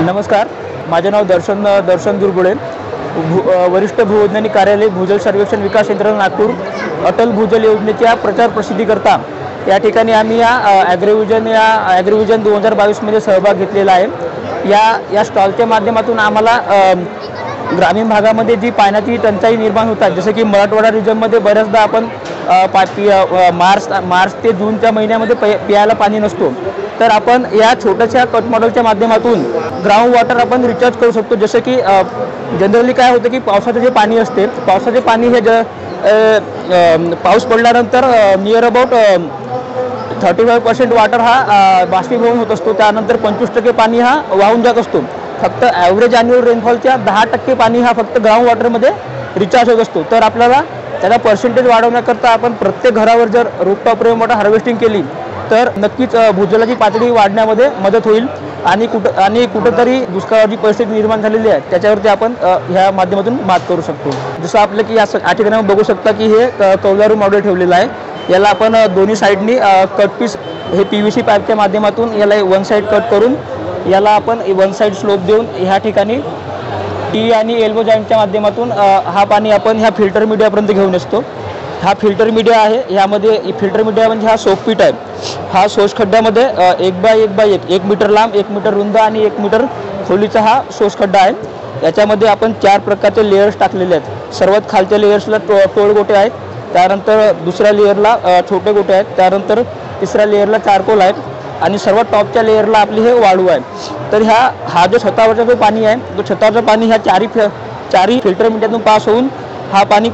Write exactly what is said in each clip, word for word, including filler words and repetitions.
नमस्कार, माझे नाव दर्शन दर्शन दुर्गुळे, भू वरिष्ठ भूवैज्ञानिक कार्यालय, भूजल सर्वेक्षण विकास यंत्रणा नागपूर, अटल भूजल योजनेच्या प्रचार प्रसिद्धीकरता या ठिकाणी आम्ही या ॲग्रिव्हिजन या ॲग्रिव्हिजन दोन हजार बावीसमध्ये सहभाग घेतलेला आहे। या या स्टॉलच्या माध्यमातून आम्हाला ग्रामीण भागामध्ये जी पाण्याची टंचाई निर्माण होतात, जसे की मराठवाडा रिजनमध्ये बऱ्याचदा आपण मार्च मार्च ते जूनच्या महिन्यामध्ये पि प्यायला पाणी नसतो, तर आपण या छोट्याशा कट मॉडेलच्या माध्यमातून ग्राउंड वॉटर आपण रिचार्ज करू शकतो। जसे की जनरली काय होतं की पावसाचे जे पाणी असते, पावसाचे पाणी हे ज पाऊस पडल्यानंतर near about thirty five percent water हा बाष्पीभवन होत असतो, त्यानंतर पंचवीस टक्के पाणी हा वाहून जात असतो। फक्त ॲव्हरेज ॲन्युअल रेनफॉलच्या दहा टक्के पाणी हा फक्त ग्राउंड वॉटरमध्ये रिचार्ज होत असतो। तर आपल्याला त्याला पर्सेंटेज वाढवण्याकरता आपण प्रत्येक घरावर जर रूफटॉप रेन वॉटर हार्वेस्टिंग केली तर नक्कीच भूजलाची पातळी वाढण्यामध्ये मदत होईल आणि कुठं आणि कुठंतरी दुष्काळाची परिस्थिती निर्माण झालेली आहे त्याच्यावरती आपण ह्या माध्यमातून मात करू शकतो। जसं आपलं की या ठिकाणी बघू शकता की हे कौलारू मॉडेल ठेवलेलं आहे। याला आपण दोन्ही साईडनी कट पीस हे पी व्ही सी पाईपच्या माध्यमातून याला वन साईड कट करून याला आपण वन साईड स्लोप देऊन ह्या ठिकाणी टी आणि एल्बो जॉईंटच्या माध्यमातून हा पाणी आपण ह्या फिल्टर मीडियापर्यंत घेऊन असतो। हा फिल्टर मीडिया आहे, यामध्ये फिल्टर मीडिया म्हणजे हा सोकपीट आहे। हा सोस खड्ड्यामध्ये एक बाय एक बाय एक एक मीटर लांब, एक मीटर रुंद आणि एक मीटर खोलीचा हा सोस खड्डा आहे। याच्यामध्ये आपण चार प्रकारचे लेयर्स टाकलेले आहेत। सर्वात खालच्या लेयर्सला टो टोळ गोटे आहेत, त्यानंतर दुसऱ्या लेयरला छोटे गोटे आहेत, त्यानंतर तिसऱ्या लेयरला चारकोल आहेत आणि सर्वात टॉपच्या लेयरला आपली हे वाळू आहे। तर ह्या हा जो छतावरचा जो पाणी आहे, तो छतावरचा पाणी ह्या चारी चारी फिल्टर मीडियातून पास होऊन हा पाणी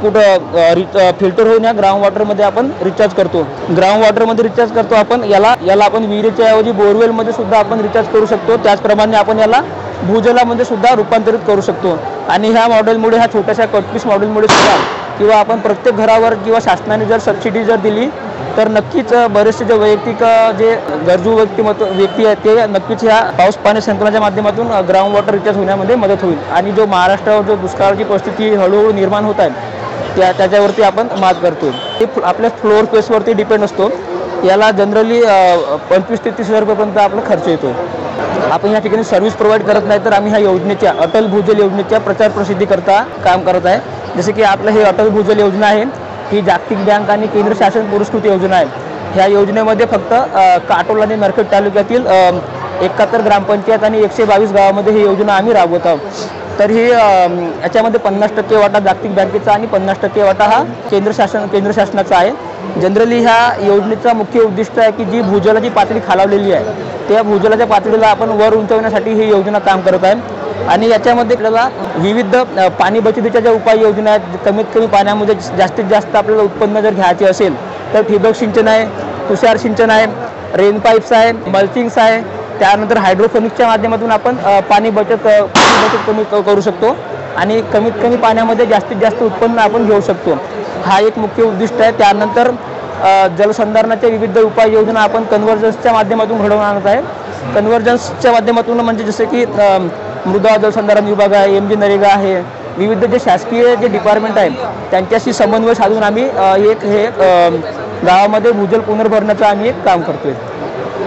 कुठं फिल्टर होऊन या ग्राउंड वॉटरमध्ये आपण रिचार्ज करतो। ग्राउंड वॉटरमध्ये रिचार्ज करतो आपण याला याला आपण विहिरीच्या ऐवजी बोरवेलमध्ये सुद्धा आपण रिचार्ज करू शकतो। त्याचप्रमाणे आपण याला भूजलामध्ये सुद्धा रूपांतरित करू शकतो। आणि ह्या मॉडेलमुळे, ह्या छोट्याशा कटपीस मॉडेलमुळे सुद्धा किंवा आपण प्रत्येक घरावर किंवा शासनाने जर सबसिडी जर दिली तर नक्कीच बरेचसे जे वैयक्तिक जे गरजू व्यक्तिमत्व व्यक्ती आहेत ते नक्कीच ह्या पाऊस पाणी संकलनाच्या माध्यमातून ग्राउंड वॉटर रिचार्ज होण्यामध्ये मदत होईल। आणि जो महाराष्ट्रावर जो दुष्काळाची परिस्थिती हळूहळू निर्माण होत आहे त्या त्याच्यावरती आपण मात करतो। ते आपल्या फ्लोअर स्पेसवरती डिपेंड असतो। याला जनरली पंचवीस ते तीस हजार रुपयेपर्यंत आपला खर्च येतो। आपण या ठिकाणी सर्व्हिस प्रोव्हाइड करत नाही, तर आम्ही ह्या योजनेच्या अटल भूजल योजनेच्या प्रचार प्रसिद्धीकरता काम करत आहे। जसे की आपलं हे अटल भूजल योजना आहे, ही जागतिक बँक आणि केंद्र शासन पुरस्कृत योजना आहे। ह्या योजनेमध्ये फक्त काटोल आणि नरखेड तालुक्यातील एकाहत्तर ग्रामपंचायत आणि एकशे बावीस गावामध्ये ही योजना आम्ही राबवत आहोत। तर ही याच्यामध्ये पन्नास टक्के वाटा जागतिक बँकेचा आणि पन्नास टक्के वाटा हा केंद्र शासन केंद्र शासनाचा आहे। जनरली ह्या योजनेचा मुख्य उद्दिष्ट आहे की जी भूजलाची पातळी खालावलेली आहे त्या भूजलाच्या पातळीला आपण वर उंचवण्यासाठी ही योजना काम करत आहे। आणि याच्यामध्ये आपल्याला विविध पाणी बचतीच्या ज्या उपाययोजना आहेत, कमीत कमी पाण्यामध्ये जास्तीत जास्त आपल्याला उत्पन्न जर घ्यायचे असेल तर ठिबक सिंचन आहे, तुषार सिंचन आहे, रेन पाईप्स आहे, मल्चिंग्स आहे, त्यानंतर हायड्रोफोनिक्सच्या माध्यमातून आपण पाणी बचत पाणी बचत कमी करू शकतो आणि कमीत कमी पाण्यामध्ये जास्तीत जास्त उत्पन्न आपण घेऊ शकतो। हा एक मुख्य उद्दिष्ट आहे। त्यानंतर जलसंधारणाच्या विविध उपाययोजना आपण कन्व्हर्जन्सच्या माध्यमातून घडवून आणत आहे। कन्व्हर्जन्सच्या माध्यमातून म्हणजे जसे की मृदा जलसंधारण विभाग आहे, एम जी नरेगा आहे, विविध जे शासकीय जे डिपार्टमेंट आहेत त्यांच्याशी समन्वय साधून आम्ही एक हे गावामध्ये भूजल पुनर्भरण्याचं आम्ही एक काम करतोय।